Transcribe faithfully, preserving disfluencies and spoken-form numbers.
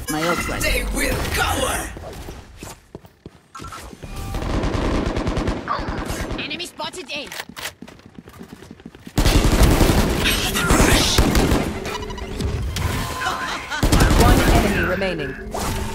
My ult's ready. They will cover! Enemy spotted A. One enemy remaining.